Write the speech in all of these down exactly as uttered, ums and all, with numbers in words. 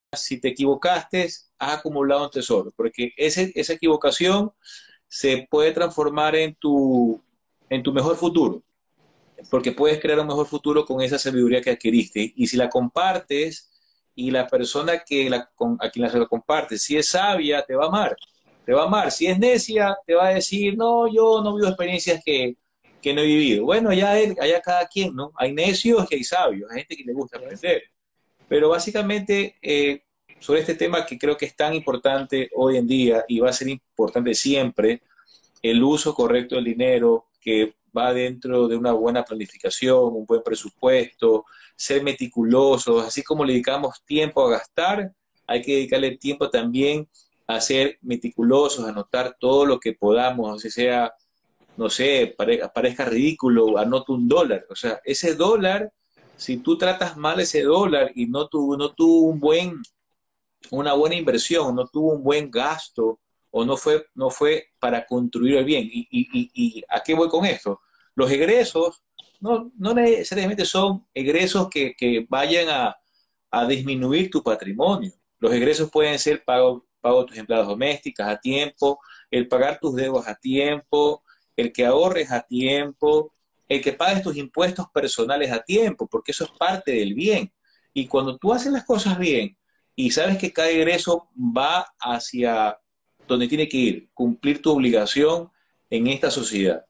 si te equivocaste, has acumulado un tesoro, porque ese, esa equivocación se puede transformar en tu, en tu mejor futuro, porque puedes crear un mejor futuro con esa sabiduría que adquiriste. Y si la compartes y la persona que la, con, a quien la, se la compartes, si es sabia, te va a amar, te va a amar. Si es necia, te va a decir, no, yo no vivo experiencias que, que no he vivido. Bueno, allá, él, allá cada quien, ¿no? Hay necios y hay sabios, hay gente que le gusta aprender. Pero básicamente, eh, sobre este tema que creo que es tan importante hoy en día y va a ser importante siempre, el uso correcto del dinero, que va dentro de una buena planificación, un buen presupuesto, ser meticulosos, así como le dedicamos tiempo a gastar, hay que dedicarle tiempo también a ser meticulosos, a anotar todo lo que podamos, así sea, no sé, pare, parezca ridículo, anoto un dólar, o sea, ese dólar, si tú tratas mal ese dólar y no tuvo, no tuvo un buen una buena inversión, no tuvo un buen gasto o no fue, no fue para construir el bien. ¿Y, y, y, y a qué voy con esto? Los egresos no, no necesariamente son egresos que, que vayan a, a, disminuir tu patrimonio. Los egresos pueden ser pago, pago de tus empleadas domésticas a tiempo, el pagar tus deudas a tiempo, el que ahorres a tiempo, el que pagues tus impuestos personales a tiempo, porque eso es parte del bien. Y cuando tú haces las cosas bien, y sabes que cada egreso va hacia donde tiene que ir, cumplir tu obligación en esta sociedad.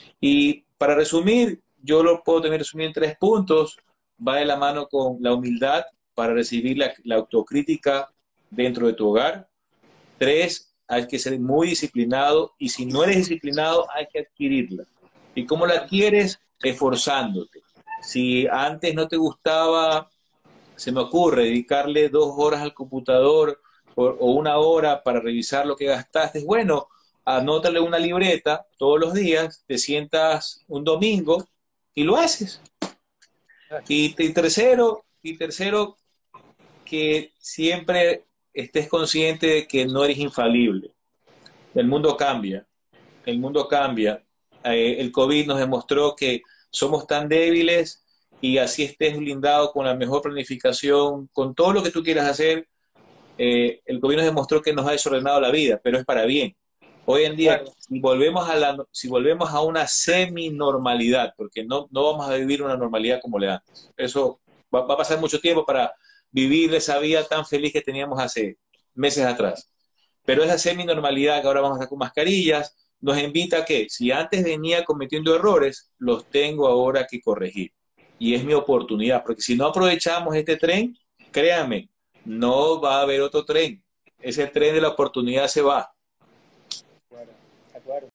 Y para resumir, yo lo puedo tener resumido en tres puntos. Va de la mano con la humildad para recibir la, la autocrítica dentro de tu hogar. Tres, hay que ser muy disciplinado y si no eres disciplinado hay que adquirirla. ¿Y cómo la adquieres? Esforzándote. Si antes no te gustaba, se me ocurre dedicarle dos horas al computador o, o una hora para revisar lo que gastaste. Bueno, anótale una libreta todos los días, te sientas un domingo y lo haces. Y, y tercero, y tercero, que siempre estés consciente de que no eres infalible. El mundo cambia, el mundo cambia. Eh, el COVID nos demostró que somos tan débiles y así estés blindado con la mejor planificación, con todo lo que tú quieras hacer, eh, el COVID nos demostró que nos ha desordenado la vida, pero es para bien. Hoy en día, Claro, si volvemos a, la, si volvemos a una semi-normalidad, porque no, no vamos a vivir una normalidad como la antes, eso va, va a pasar mucho tiempo para vivir esa vida tan feliz que teníamos hace meses atrás. Pero esa semi-normalidad que ahora vamos a estar con mascarillas, nos invita a que, si antes venía cometiendo errores, los tengo ahora que corregir. Y es mi oportunidad, porque si no aprovechamos este tren, créanme, no va a haber otro tren. Ese tren de la oportunidad se va. claro, de acuerdo.